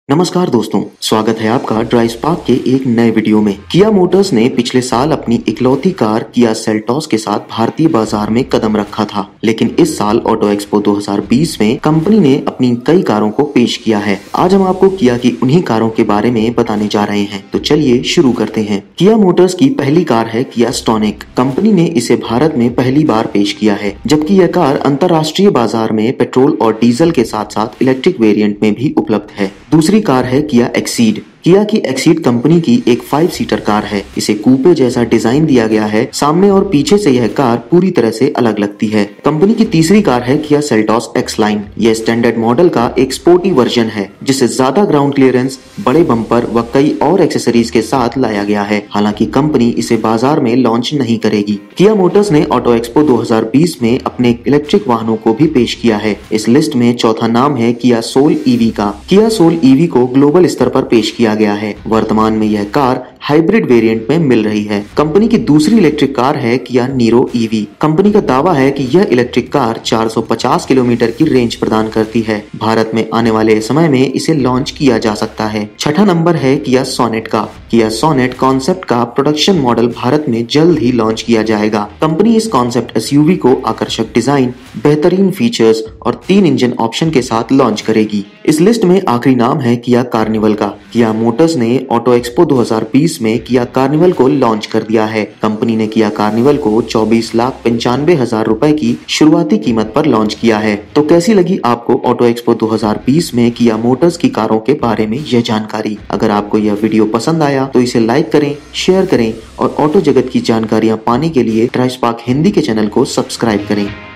नमस्कार दोस्तों, स्वागत है आपका ड्राइव स्पार्क के एक नए वीडियो में। किया मोटर्स ने पिछले साल अपनी इकलौती कार किया सेल्टॉस के साथ भारतीय बाजार में कदम रखा था, लेकिन इस साल ऑटो एक्सपो 2020 में कंपनी ने अपनी कई कारों को पेश किया है। आज हम आपको किया की उन्हीं कारों के बारे में बताने जा रहे हैं, तो चलिए शुरू करते हैं। किया मोटर्स की पहली कार है किया स्टॉनिक। कंपनी ने इसे भारत में पहली बार पेश किया है, जबकि यह कार अंतर्राष्ट्रीय बाजार में पेट्रोल और डीजल के साथ साथ इलेक्ट्रिक वेरिएंट में भी उपलब्ध है। दूसरी कार है किया एक्सीड। किया की एक्सीड कंपनी की एक 5 सीटर कार है। इसे कूपे जैसा डिजाइन दिया गया है। सामने और पीछे से यह कार पूरी तरह से अलग लगती है। कंपनी की तीसरी कार है किया सेल्टॉस एक्स लाइन। यह स्टैंडर्ड मॉडल का एक स्पोर्टी वर्जन है, जिसे ज्यादा ग्राउंड क्लियरेंस, बड़े बम्पर व कई और एक्सेसरीज के साथ लाया गया है। हालांकि कंपनी इसे बाजार में लॉन्च नहीं करेगी। किया मोटर्स ने ऑटो एक्सपो 2020 में अपने इलेक्ट्रिक वाहनों को भी पेश किया है। इस लिस्ट में चौथा नाम है किया सोल ईवी का। किया सोल ईवी को ग्लोबल स्तर पर पेश किया गया है। वर्तमान में यह कार हाइब्रिड वेरिएंट में मिल रही है। कंपनी की दूसरी इलेक्ट्रिक कार है किया नीरो ईवी। कंपनी का दावा है कि यह इलेक्ट्रिक कार 450 किलोमीटर की रेंज प्रदान करती है। भारत में आने वाले समय में इसे लॉन्च किया जा सकता है। छठा नंबर है किया सोनेट का। किया सोनेट कॉन्सेप्ट का प्रोडक्शन मॉडल भारत में जल्द ही लॉन्च किया जाएगा। कंपनी इस कॉन्सेप्ट एसयूवी को आकर्षक डिजाइन, बेहतरीन फीचर्स और 3 इंजन ऑप्शन के साथ लॉन्च करेगी। इस लिस्ट में आखिरी नाम है किया कार्निवल का। किया मोटर्स ने ऑटो एक्सपो 2020 में किया कार्निवल को लॉन्च कर दिया है। कंपनी ने किया कार्निवल को 24,95,000 रुपए की शुरुआती कीमत पर लॉन्च किया है। तो कैसी लगी आपको ऑटो एक्सपो 2020 में किया मोटर्स की कारों के बारे में यह जानकारी? अगर आपको यह वीडियो पसंद आया तो इसे लाइक करें, शेयर करें और ऑटो जगत की जानकारियां पाने के लिए ड्राइव स्पार्क हिंदी के चैनल को सब्सक्राइब करें।